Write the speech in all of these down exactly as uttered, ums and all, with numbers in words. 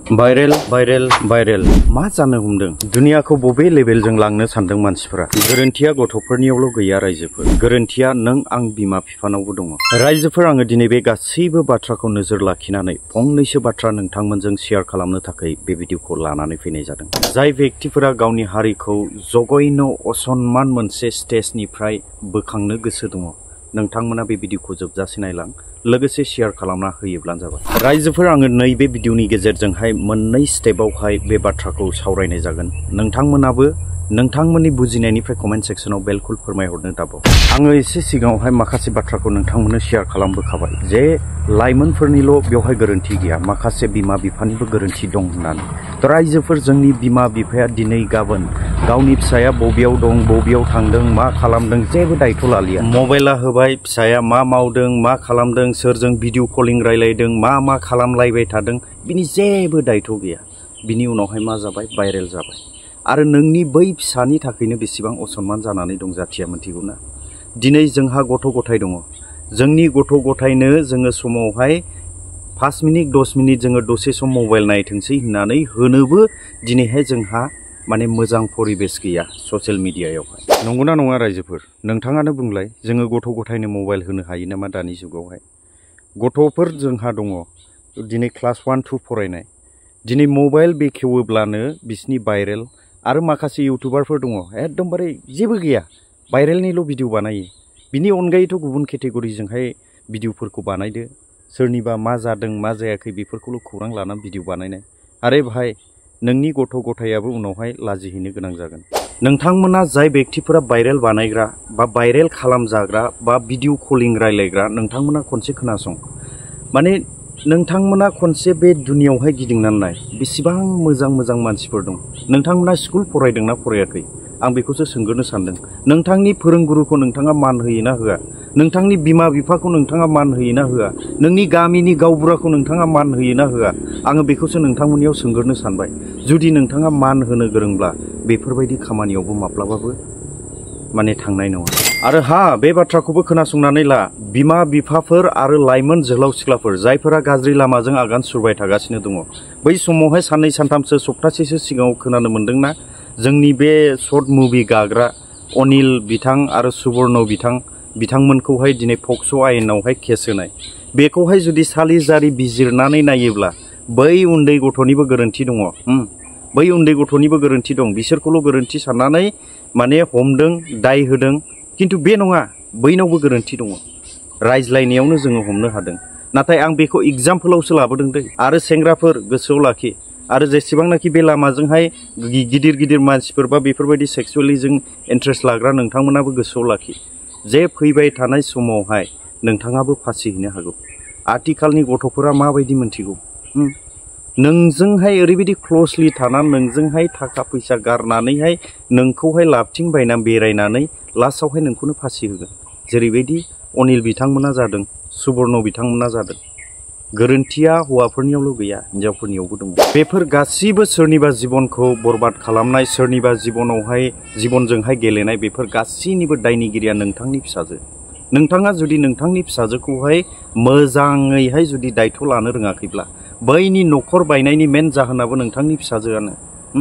Viral viral viral मा जानो हमदों दुनियाखौ बबे लेभेलजों लांनो सानदों मानसिफोरा गोरोन्थिया गथ'फोरनियावल' गैया रायजोफोर गोरोन्थिया नों आं बिमा बिफानावबो दङ रायजोफोर आङो दिनै बे गासैबो बाथ्राखौ नोजोर लाखिनानै फंनैसो बाथ्रा नोंथांमोनजों शेयार खालामनो थाखाय बे भिडिअखौ लानानै फैनाय जादों जाय व्यक्तिफोरा गावनि हारिखौ जगैनो असनमान मोनसे स्टेजनिफ्राय बोखांनो गोसो दङ नोंथांमोना बे भिडिअखौ जोबजासे नायलां लोगोसे शेयार खालामना होयोब्लानो जाबाय रायजोफोर आङो नैबे भिडिअनि गेजेरजोंहाय मोननै स्टेपआवहाय बे बाथ्राखौ सावरायनाय जागोन नोंथांमोनाबो नोंथांमोननि बुजिनायनिफ्राय कमेन्ट सेक्सनाव बिल्कुल फोरमायहरनो दाबाव आङो एसे सिगाङावहाय माखासे बाथ्राखौ नोंथांमोननो शेयार खालामबोखाबाय जे लाइमोनफोरनिल' बेवहाय गोरोन्थि गैया माखासे बिमा बिफानिबो गोरोन्थि दं होननानै रायजोफोर जोंनि बिमा बिफाया दिनै गाबोन गावनि फिसाया बबेयाव दं बबेयाव थांदों मा खालामदों जेबो दायथ' लालिया मबाइला होबाय फिसाया मा मावदों मा खालामदों सोरजों भिडिअ कलिं रायलायदों मा मा खालामलायबाय थादों बिनि जेबो दायथ' गैया बिनि उनावहाय मा जाबाय भाइरेल जाबाय आरो नोंनि बै फिसानि थाखायनो बेसेबां असनमान जानानै दं जाथिया मिथिगौ ना दिनै जोंहा गथ' गथाय दङ जोंनि गथ' गथायनो जोङो समावहाय पाँच मिनिट दस मिनिट जोङो दसे सम मबाइल नायथोंसै होननानै होनोबो दिनैहाय जोंहा माने मोजां परिबेस गैया ससियेल मिडियायावहाय नंगौना नङा रायजोफोर नोंथाङानो बुंलाय जोङो गथ' गथायनो मबाइल होनो हायो नामा दानि जुगावहाय गथ'फोर जोंहा दङ दिनै क्लास वान टु फरायनाय दिनै मबाइल बेखेवोब्लानो बिसिनि भाइरेल आरो माखासे इउटुबारफोर दङ एकदमबारे जेबो गैया भाइरेलनिल' भिडिअ बानायो बिनि अनगायैथ' गुबुन केटेगरिजोंहाय भिडिअफोरखौ बानायदो सोरनिबा मा जादों मा जायाखै बेफोरखौल' खौरां लानानै भिडिअ बानायनाय आरे भाई नोंनि गथ' गथायाबो उनावहाय लाजिहैनो गोनां जागोन नोंथांमोना जाय व्यक्तिफोरा भाइरेल बानायग्रा बा भाइरेल खालामजाग्रा बा भिडिअ कलिं रायलायग्रा नोंथांमोना खनसे खोनासं माने नोंथांमोना खनसे बे दुनियावहाय गिदिंनानै नाय बेसेबां मोजां मोजां मानसिफोर दं नोंथांमोना स्कुल फरायदोंना फरायाखै आं बेखौसो सोंग्रोनो सानदों नोंथांनि फोरोंगुरुखौ नोंथाङा मान होयोना होआ नोंथांनि बिमा बिफाखौ नोंथाङा मान होयोना होआ नोंनि गामिनि गावबुराखौ नोंथाङा मान होयोना होआ आङो बेखौसो नोंथांमोननियाव सोंग्रोनो सानबाय जुदि नोंथाङा मान होनो गोरोंब्ला बेफोरबायदि खामानियावबो माब्लाबाबो माने थांनाय नङा आरो हा बे बाथ्राखौबो खोनासंनानै ला बिमा बिफाफोर आरो लाइमोन जोहोलाव सिख्लाफोर जायफोरा गाज्रि लामाजों आगान सुरबाय थागासिनो दङ बै समावहाय साननै सानथामसो सप्तासेसो सिगाङाव खोनानो मोन्दोंना जोंनि बे शर्ट मुभि गाग्रा अनिल बिथां आरो सुबर्ण बिथां बिथांमोनखौहाय दिनै पक्स' आयेनावहाय केस होनाय बेखौहाय जुदि सालिजारि बिजिरनानै नायोब्ला बै उन्दै गथ'निबो गोरोन्थि दङ बै उन्दै गथ'निबो गोरोन्थि दं बिसोरखौल' गोरोन्थि साननानै माने हमदों दाय होदों खिन्थु बे नङा बैनावबो गोरोन्थि दङ रायज्लायनायावनो जोङो हमनो हादों नाथाय आं बेखौ एग्जाम्पोलावसो लाबोदों दै आरो सेंग्राफोर गोसोआव लाखि आरो जेसेबांनाखि बे लामाजोंहाय गिदिर गिदिर मानसिफोर बा बेफोरबायदि सेक्सुवेलि जों इन्ट्रेस्ट लाग्रा नोंथांमोनाबो गोसोआव लाखि जे फैबाय थानाय समावहाय नोंथाङाबो फासिहैनो हागौ आथिखालनि गथ'फोरा माबायदि मोनथिगौ नोंजोंहाय ओरैबायदि क्ल'सलि थानानै नोंजोंहाय थाखा फैसा गारनानैहाय नोंखौहाय लाबथिं बायना बेरायनानै लास्टआवहाय नोंखौनो फासि होगोन जेरैबायदि अनिल बिथांमोना जादों सुबर्ण बिथांमोना जादों गोरोन्थिया हौवाफोरनियावल' गैया हिन्जावफोरनियावबो दङ बेफोर गासिबो सोरनिबा जिबनखौ बरबाद खालामनाय सोरनिबा जिबनावहाय जिबनजोंहाय गेलेनाय बेफोर गासैनिबो दायनिगिरिया नोंथांनि फिसाजो नोंथाङा जुदि नोंथांनि फिसाजोखौहाय मोजाङैहाय जुदि दायथ' लानो रोङाखैब्ला बैनि न'खर बायनायनि मेन जाहोनाबो नोंथांनि फिसाजोआनो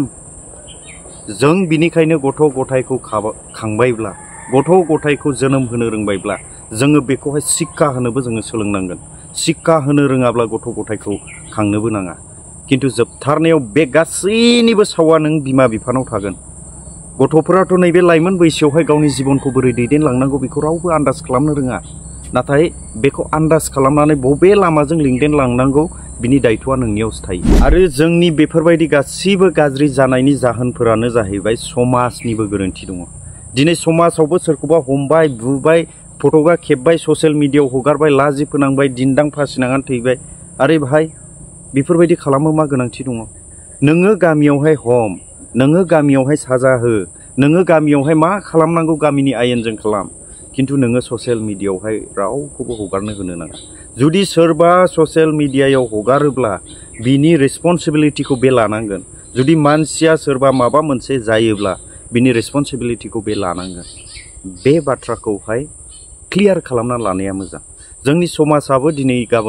जों बिनिखायनो गथ' गथायखौ खांबायब्ला गथ' गथायखौ जोनोम होनो रोंबायब्ला जोङो बेखौहाय शिक्षा होनोबो जोङो सोलोंनांगोन शिक्षा होनो रोङाब्ला गथ' गथायखौ खांनोबो नाङा खिन्थु जोबथारनायाव बे गासैनिबो सावा नों बिमा बिफानाव थागोन गथ'फोराथ' नैबे लाइमोन बैसोआवहाय गावनि जिबनखौ बोरै दैदेनलांनांगौ बेखौ रावबो आन्दाज खालामनो रोङा नाथाय बेखौ आन्दाज खालामनानै बबे लामाजों लिंदेनलांनांगौ बिनि दायथ'आ नोंनियावसो थायो आरो जोंनि बेफोरबायदि गासिबो गाज्रि जानायनि जाहोनफोरानो जाहैबाय समाजनिबो गोरोन्थि दङ दिनै समाजावबो सोरखौबा हमबाय बुबाय फट'गा खेबबाय ससियेल मिडियायाव हगारबाय लाजि फोनांबाय दिन्दां फासिनांनानै थैबाय आरे भाई बेफोरबायदि खालामो मा गोनांथि दङ नोङो गामियावहाय हम नोङो गामियावहाय साजा हो नोङो गामियावहाय मा खालामनांगौ गामिनि आयेनजों खालाम खिन्थु नोङो ससियेल मिडियायावहाय रावखौबो हगारनो होनो नाङा जुदि सोरबा ससियेल मिडियायाव हगारोब्ला बिनि रेसपन्सिबिलिटिखौ बे लानांगोन जुदि मानसिया सोरबा माबा मोनसे जायोब्ला बिनि रेसपन्सिबिलिटिखौ बे लानांगोन बे बाथ्राखौहाय क्लियार खालामना लानाया मोजां जोंनि समाजाबो दिनै गाबोन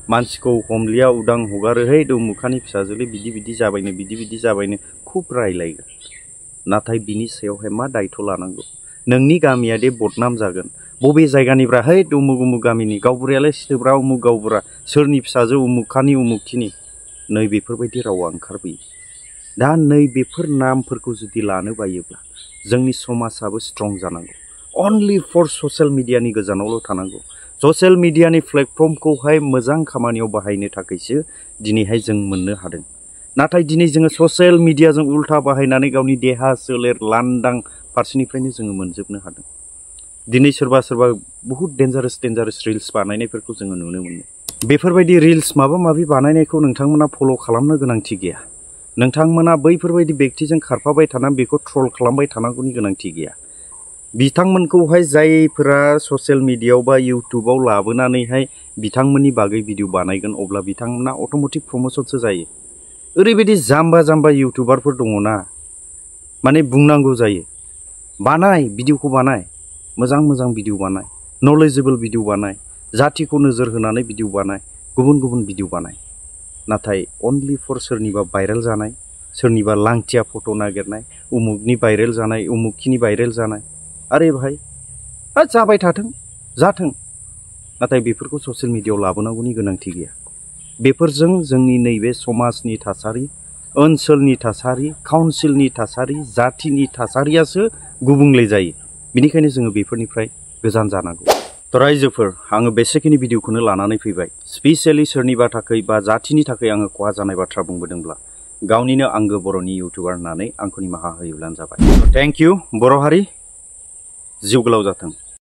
मानसिखौ हमलिया उदां हगारो है दौमुखानि फिसाजोले बिदि बिदि जाबायनो बिदि बिदि जाबायनो खुब रायलायगोन नाथाय बिनि सायावहाय मा दायथ' लानांगौ नोंनि गामिया दे बदनाम जागोन बबे जायगानिफ्राय है उमुग उमुग गामिनि गावबुरायालाय सिथोब्रा उमुग गावबुरा सोरनि फिसाजो उमुगखानि उमुगखिनि नै बेफोरबायदि रावा ओंखारबोयो दा नै बेफोर नामफोरखौ जुदि लानो बायोब्ला जोंनि समाजाबो स्ट्रं जानांगौ अनलि फर ससियेल मिडियानि गोजानावल' थानांगौ ससियेल मिडियानि प्लेटफर्मखौहाय मोजां खामानियाव बाहायनो थाखायसो दिनैहाय जों मोननो हादों नाथाय दिनै जोङो ससियेल मिडियाजों उल्था बाहायनानै गावनि देहा सोलेर लांदां फारसेनिफ्रायनो जोङो मोनजोबनो हादों दिनै सोरबा सोरबा बहुत डेन्जारास डेन्जारास रिल्स बानायनायफोरखौ जोङो नुनो मोनो बेफोरबायदि रिल्स माबा माबि बानायनायखौ नोंथांमोना फल' खालामनो गोनांथि गैया नोंथांमोना बैफोरबायदि व्यक्तिजों खारफाबाय थानानै बेखौ ट्रल खालामबाय थानांगौनि गोनांथि गैया बिथांमोनखौहाय जायफोरा ससियेल मिडियायाव बा इउटुबाव लाबोनानैहाय बिथांमोननि बागै भिडिअ बानायगोन अब्ला बिथांमोना अट'मेटिक प्रमोशनसो जायो ओरैबायदि जाम्बा जाम्बा इउटुबारफोर दङना माने बुंनांगौ जायो बानाय भिडिअखौ बानाय मोजां मोजां भिडिअ बानाय नलेजेबल भिडिअ बानाय जातिखौ नोजोर होनानै भिडिअ बानाय गुबुन गुबुन भिडिअ बानाय नाथाय अनलि फर सोरनिबा भाइरेल जानाय सोरनिबा लांथिया फट' नागिरनाय उमुगनि भाइरेल जानाय उमुगखिनि भाइरेल जानाय आरे भाई जाबाय थाथों जाथों नाथाय बेफोरखौ ससियेल मिडियायाव लाबोनांगौनि गोनांथि गैया बेफोरजों जोंनि नैबे समाजनि थासारि ओनसोलनि थासारि काउन्सिलनि थासारि जातिनि थासारियासो गुबुंले जायो बेनिखायनो जोङो बेफोरनिफ्राय गोजान जानांगौ थ' रायजोफोर आङो बेसेखिनि भिडिअखौनो लानानै फैबाय स्पेसियेलि सोरनिबा थाखाय बा जातिनि थाखाय आङो खहा जानाय बाथ्रा बुंबोदोंब्ला गावनिनो आंगो बर'नि इउटुबार होननानै आंखौ निमाहा होयोब्लानो जाबाय थेंक इउ बर' हारि जिउ गोलाव जाथों।